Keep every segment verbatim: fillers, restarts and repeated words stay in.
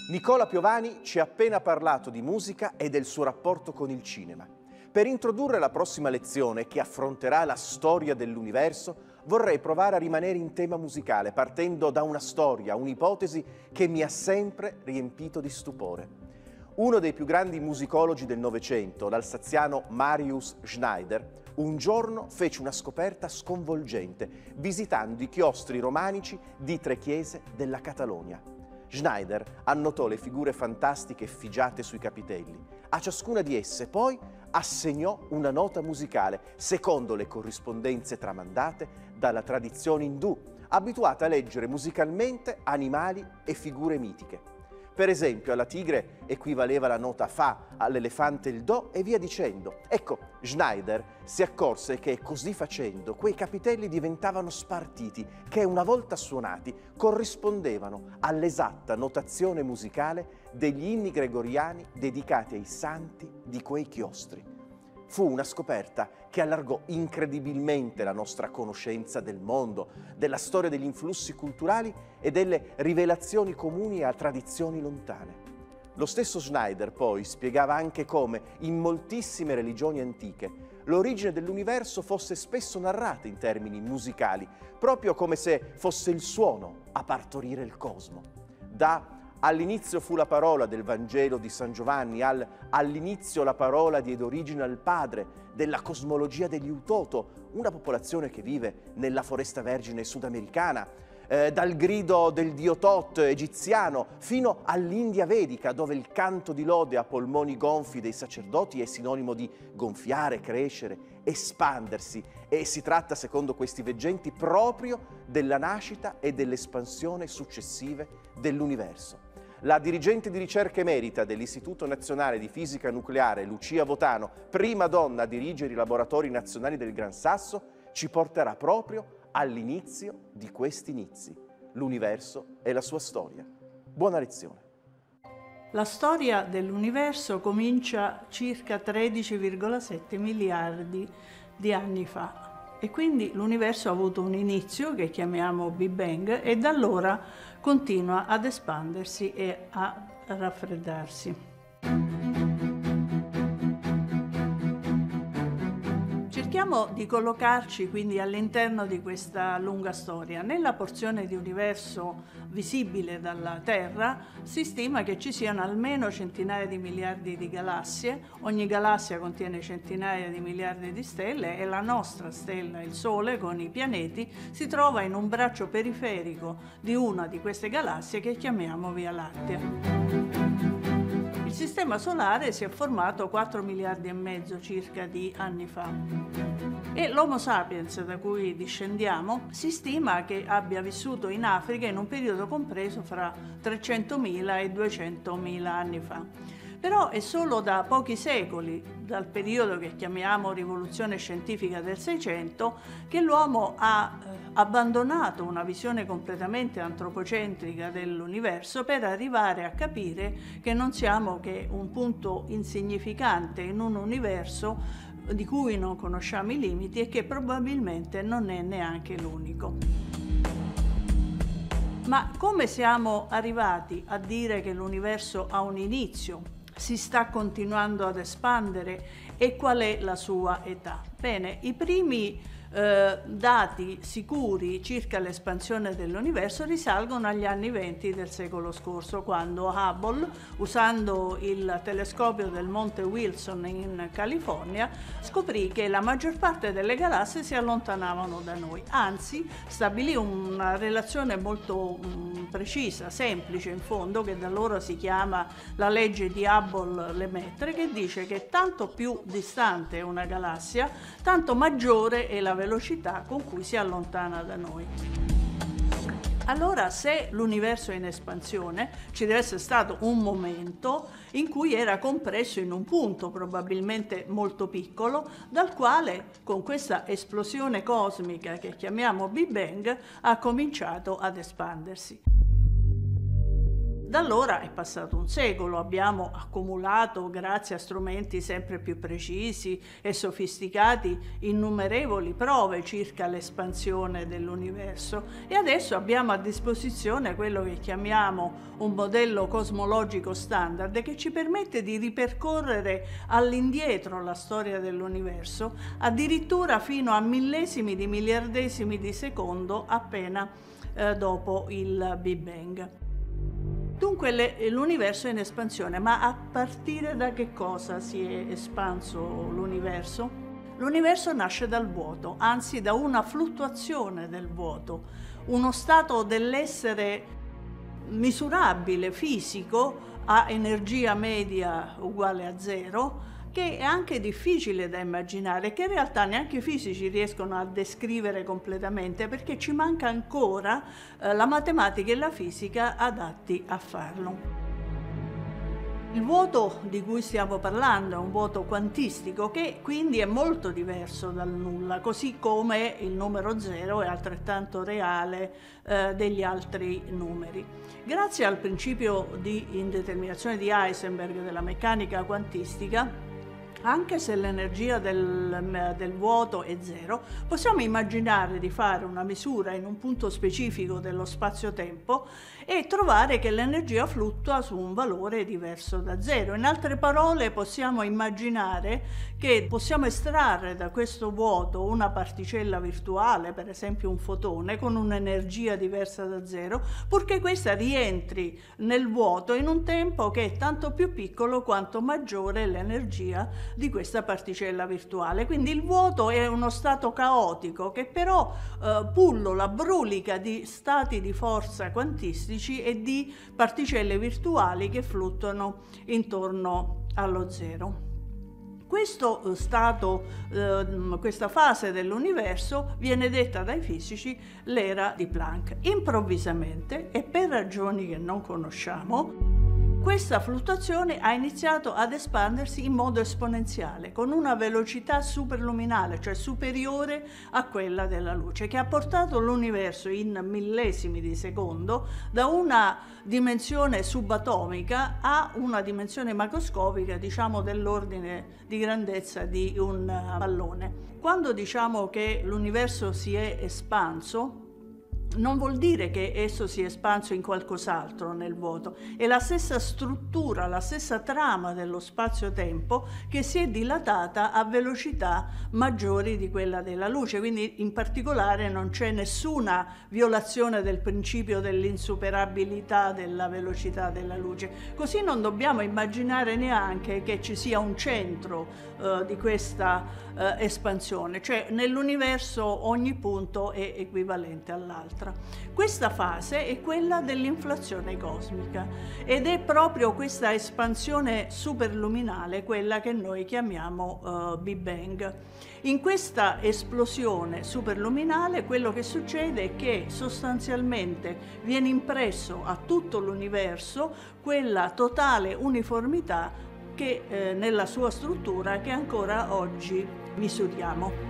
Nicola Piovani ci ha appena parlato di musica e del suo rapporto con il cinema. Per introdurre la prossima lezione, che affronterà la storia dell'universo, vorrei provare a rimanere in tema musicale, partendo da una storia, un'ipotesi che mi ha sempre riempito di stupore. Uno dei più grandi musicologi del Novecento, l'alsaziano Marius Schneider, un giorno fece una scoperta sconvolgente, visitando i chiostri romanici di tre chiese della Catalogna. Schneider annotò le figure fantastiche effigiate sui capitelli. A ciascuna di esse poi assegnò una nota musicale, secondo le corrispondenze tramandate dalla tradizione indù, abituata a leggere musicalmente animali e figure mitiche. Per esempio, alla tigre equivaleva la nota Fa, all'elefante il Do e via dicendo. Ecco, Schneider si accorse che così facendo quei capitelli diventavano spartiti, che una volta suonati corrispondevano all'esatta notazione musicale degli inni gregoriani dedicati ai santi di quei chiostri. Fu una scoperta che allargò incredibilmente la nostra conoscenza del mondo, della storia degli influssi culturali e delle rivelazioni comuni a tradizioni lontane. Lo stesso Schneider poi spiegava anche come, in moltissime religioni antiche, l'origine dell'universo fosse spesso narrata in termini musicali, proprio come se fosse il suono a partorire il cosmo. Da all'inizio fu la parola del Vangelo di San Giovanni, al all'inizio la parola diede origine al Padre, della cosmologia degli Utoto, una popolazione che vive nella foresta vergine sudamericana, eh, dal grido del dio Tot egiziano fino all'India vedica, dove il canto di lode a polmoni gonfi dei sacerdoti è sinonimo di gonfiare, crescere, espandersi, e si tratta, secondo questi veggenti, proprio della nascita e dell'espansione successive dell'universo. La dirigente di ricerca emerita dell'Istituto Nazionale di Fisica Nucleare, Lucia Votano, prima donna a dirigere i laboratori nazionali del Gran Sasso, ci porterà proprio all'inizio di questi inizi, l'universo e la sua storia. Buona lezione. La storia dell'universo comincia circa tredici virgola sette miliardi di anni fa. E quindi l'universo ha avuto un inizio che chiamiamo Big Bang e da allora continua ad espandersi e a raffreddarsi. Cerchiamo di collocarci quindi all'interno di questa lunga storia. Nella porzione di universo visibile dalla Terra si stima che ci siano almeno centinaia di miliardi di galassie, ogni galassia contiene centinaia di miliardi di stelle e la nostra stella, il Sole, con i pianeti, si trova in un braccio periferico di una di queste galassie che chiamiamo Via Lattea. Il Sistema Solare si è formato quattro miliardi e mezzo circa di anni fa e l'Homo sapiens, da cui discendiamo, si stima che abbia vissuto in Africa in un periodo compreso fra trecentomila e duecentomila anni fa. Però è solo da pochi secoli, dal periodo che chiamiamo rivoluzione scientifica del Seicento, che l'uomo ha eh, abbandonato una visione completamente antropocentrica dell'universo per arrivare a capire che non siamo che un punto insignificante in un universo di cui non conosciamo i limiti e che probabilmente non è neanche l'unico. Ma come siamo arrivati a dire che l'universo ha un inizio? Si sta continuando ad espandere e qual è la sua età? Bene, i primi eh, dati sicuri circa l'espansione dell'universo risalgono agli anni venti del secolo scorso, quando Hubble, usando il telescopio del Monte Wilson in California, scoprì che la maggior parte delle galassie si allontanavano da noi, anzi stabilì una relazione molto mh, precisa, semplice in fondo, che da allora si chiama la legge di Hubble-Lemaitre, che dice che tanto più distante è una galassia, tanto maggiore è la velocità con cui si allontana da noi. Allora, se l'universo è in espansione, ci deve essere stato un momento in cui era compresso in un punto, probabilmente molto piccolo, dal quale, con questa esplosione cosmica che chiamiamo Big Bang, ha cominciato ad espandersi. Da allora è passato un secolo, abbiamo accumulato, grazie a strumenti sempre più precisi e sofisticati, innumerevoli prove circa l'espansione dell'universo e adesso abbiamo a disposizione quello che chiamiamo un modello cosmologico standard che ci permette di ripercorrere all'indietro la storia dell'universo, addirittura fino a millesimi di miliardesimi di secondo appena eh, dopo il Big Bang. Dunque l'universo è in espansione, ma a partire da che cosa si è espanso l'universo? L'universo nasce dal vuoto, anzi da una fluttuazione del vuoto, uno stato dell'essere misurabile, fisico, a energia media uguale a zero, che è anche difficile da immaginare, che in realtà neanche i fisici riescono a descrivere completamente perché ci manca ancora eh, la matematica e la fisica adatti a farlo. Il vuoto di cui stiamo parlando è un vuoto quantistico che quindi è molto diverso dal nulla, così come il numero zero è altrettanto reale eh, degli altri numeri. Grazie al principio di indeterminazione di Heisenberg della meccanica quantistica, anche se l'energia del, del vuoto è zero, possiamo immaginare di fare una misura in un punto specifico dello spazio-tempo e trovare che l'energia fluttua su un valore diverso da zero. In altre parole, possiamo immaginare che possiamo estrarre da questo vuoto una particella virtuale, per esempio un fotone, con un'energia diversa da zero, purché questa rientri nel vuoto in un tempo che è tanto più piccolo quanto maggiore l'energia di questa particella virtuale. Quindi il vuoto è uno stato caotico che però eh, pullola, brulica di stati di forza quantistici e di particelle virtuali che fluttuano intorno allo zero. Questo stato, eh, questa fase dell'universo viene detta dai fisici l'era di Planck. Improvvisamente, e per ragioni che non conosciamo, questa fluttuazione ha iniziato ad espandersi in modo esponenziale, con una velocità superluminale, cioè superiore a quella della luce, che ha portato l'universo in millesimi di secondo da una dimensione subatomica a una dimensione macroscopica, diciamo dell'ordine di grandezza di un pallone. Quando diciamo che l'universo si è espanso, non vuol dire che esso si è espanso in qualcos'altro nel vuoto, è la stessa struttura, la stessa trama dello spazio-tempo che si è dilatata a velocità maggiori di quella della luce, quindi in particolare non c'è nessuna violazione del principio dell'insuperabilità della velocità della luce. Così non dobbiamo immaginare neanche che ci sia un centro eh, di questa eh, espansione, cioè nell'universo ogni punto è equivalente all'altro. Questa fase è quella dell'inflazione cosmica ed è proprio questa espansione superluminale quella che noi chiamiamo uh, Big Bang. In questa esplosione superluminale quello che succede è che sostanzialmente viene impresso a tutto l'universo quella totale uniformità che eh, nella sua struttura che ancora oggi misuriamo.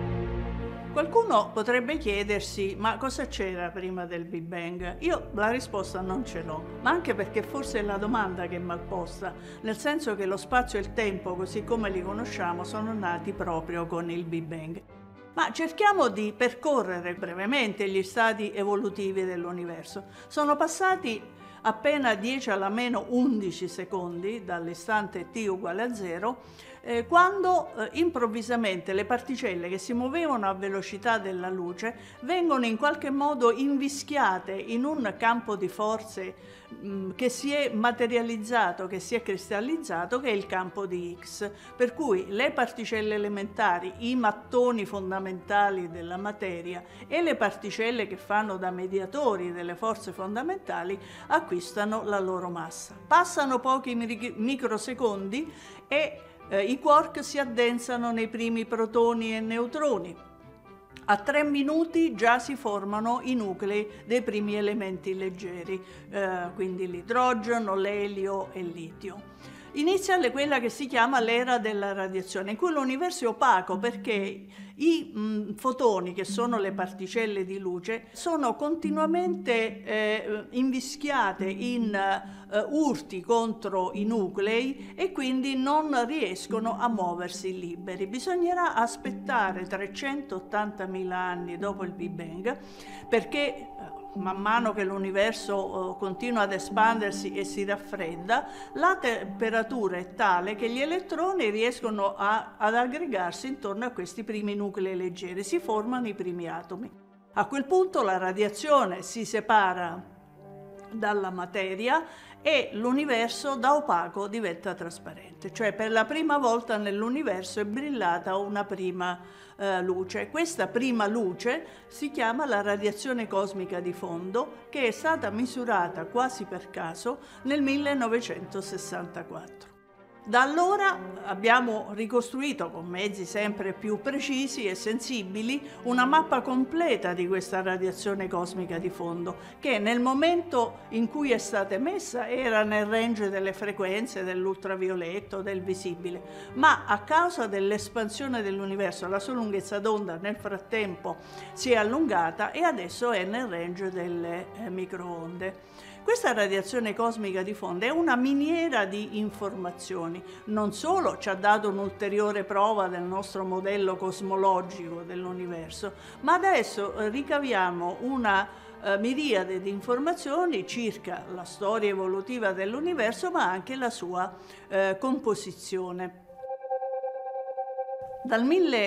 Qualcuno potrebbe chiedersi, ma cosa c'era prima del Big Bang? Io la risposta non ce l'ho, ma anche perché forse è la domanda che è mal posta, nel senso che lo spazio e il tempo, così come li conosciamo, sono nati proprio con il Big Bang. Ma cerchiamo di percorrere brevemente gli stadi evolutivi dell'universo. Sono passati appena dieci alla meno undici secondi dall'istante t uguale a zero, eh, quando eh, improvvisamente le particelle che si muovevano a velocità della luce vengono in qualche modo invischiate in un campo di forze mh, che si è materializzato, che si è cristallizzato, che è il campo di Higgs, per cui le particelle elementari, i mattoni fondamentali della materia e le particelle che fanno da mediatori delle forze fondamentali acquistano la loro massa. Passano pochi microsecondi e eh, i quark si addensano nei primi protoni e neutroni. A tre minuti già si formano i nuclei dei primi elementi leggeri, eh, quindi l'idrogeno, l'elio e il litio. inizia quella che si chiama l'era della radiazione, in cui l'universo è opaco perché i mh, fotoni, che sono le particelle di luce, sono continuamente eh, invischiate in eh, urti contro i nuclei e quindi non riescono a muoversi liberi. Bisognerà aspettare trecentottantamila anni dopo il Big Bang perché man mano che l'universo continua ad espandersi e si raffredda, la temperatura è tale che gli elettroni riescono a, ad aggregarsi intorno a questi primi nuclei leggeri, si formano i primi atomi. A quel punto la radiazione si separa dalla materia e l'universo da opaco diventa trasparente, cioè per la prima volta nell'universo è brillata una prima eh, luce. Questa prima luce si chiama la radiazione cosmica di fondo, che è stata misurata quasi per caso nel millenovecentosessantaquattro. Da allora abbiamo ricostruito con mezzi sempre più precisi e sensibili una mappa completa di questa radiazione cosmica di fondo, che nel momento in cui è stata emessa era nel range delle frequenze dell'ultravioletto, del visibile, ma a causa dell'espansione dell'universo la sua lunghezza d'onda nel frattempo si è allungata e adesso è nel range delle eh, microonde. Questa radiazione cosmica di fondo è una miniera di informazioni. Non solo ci ha dato un'ulteriore prova del nostro modello cosmologico dell'universo, ma adesso ricaviamo una eh, miriade di informazioni circa la storia evolutiva dell'universo, ma anche la sua eh, composizione. Dal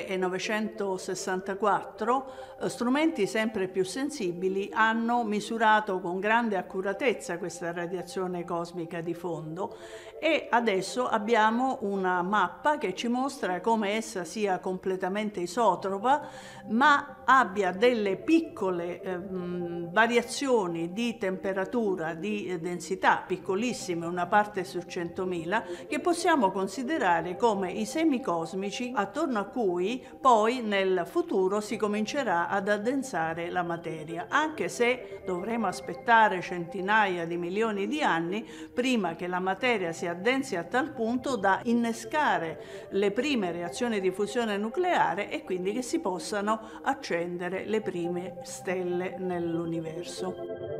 millenovecentosessantaquattro eh, strumenti sempre più sensibili hanno misurato con grande accuratezza questa radiazione cosmica di fondo e adesso abbiamo una mappa che ci mostra come essa sia completamente isotropa, ma abbia delle piccole eh, variazioni di temperatura, di eh, densità, piccolissime, una parte su centomila, che possiamo considerare come i semicosmici attorno a cui poi nel futuro si comincerà ad addensare la materia, anche se dovremo aspettare centinaia di milioni di anni prima che la materia si addensi a tal punto da innescare le prime reazioni di fusione nucleare e quindi che si possano accendere le prime stelle nell'universo.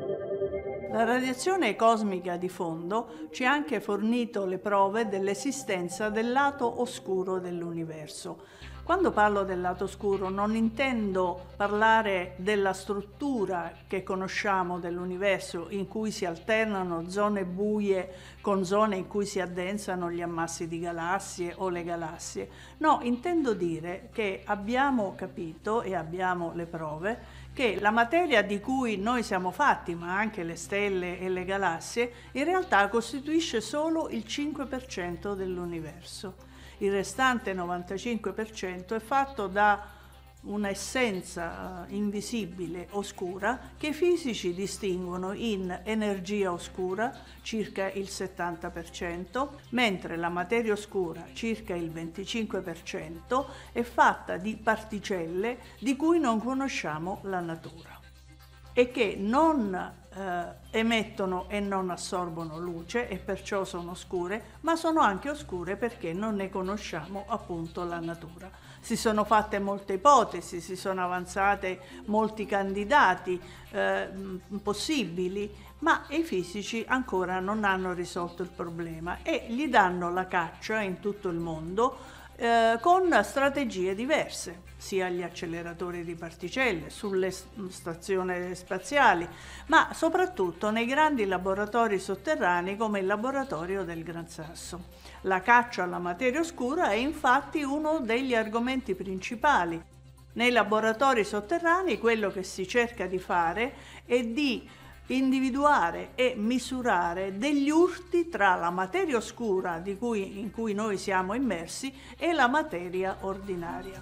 La radiazione cosmica di fondo ci ha anche fornito le prove dell'esistenza del lato oscuro dell'universo. Quando parlo del lato oscuro non intendo parlare della struttura che conosciamo dell'universo, in cui si alternano zone buie con zone in cui si addensano gli ammassi di galassie o le galassie. No, intendo dire che abbiamo capito e abbiamo le prove che la materia di cui noi siamo fatti, ma anche le stelle e le galassie, in realtà costituisce solo il cinque per cento dell'universo. Il restante novantacinque per cento è fatto da un'essenza invisibile, oscura, che i fisici distinguono in energia oscura, circa il settanta per cento, mentre la materia oscura, circa il venticinque per cento, è fatta di particelle di cui non conosciamo la natura e che non eh, emettono e non assorbono luce e perciò sono oscure, ma sono anche oscure perché non ne conosciamo appunto la natura. Si sono fatte molte ipotesi, si sono avanzate molti candidati eh, possibili, ma i fisici ancora non hanno risolto il problema e gli danno la caccia in tutto il mondo Eh, con strategie diverse, sia agli acceleratori di particelle, sulle stazioni spaziali, ma soprattutto nei grandi laboratori sotterranei come il laboratorio del Gran Sasso. La caccia alla materia oscura è infatti uno degli argomenti principali. Nei laboratori sotterranei quello che si cerca di fare è di individuare e misurare degli urti tra la materia oscura di cui, in cui noi siamo immersi e la materia ordinaria.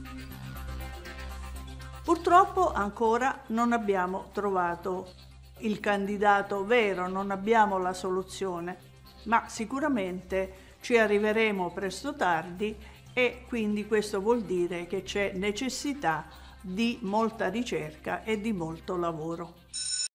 Purtroppo ancora non abbiamo trovato il candidato vero, non abbiamo la soluzione, ma sicuramente ci arriveremo presto o tardi e quindi questo vuol dire che c'è necessità di molta ricerca e di molto lavoro.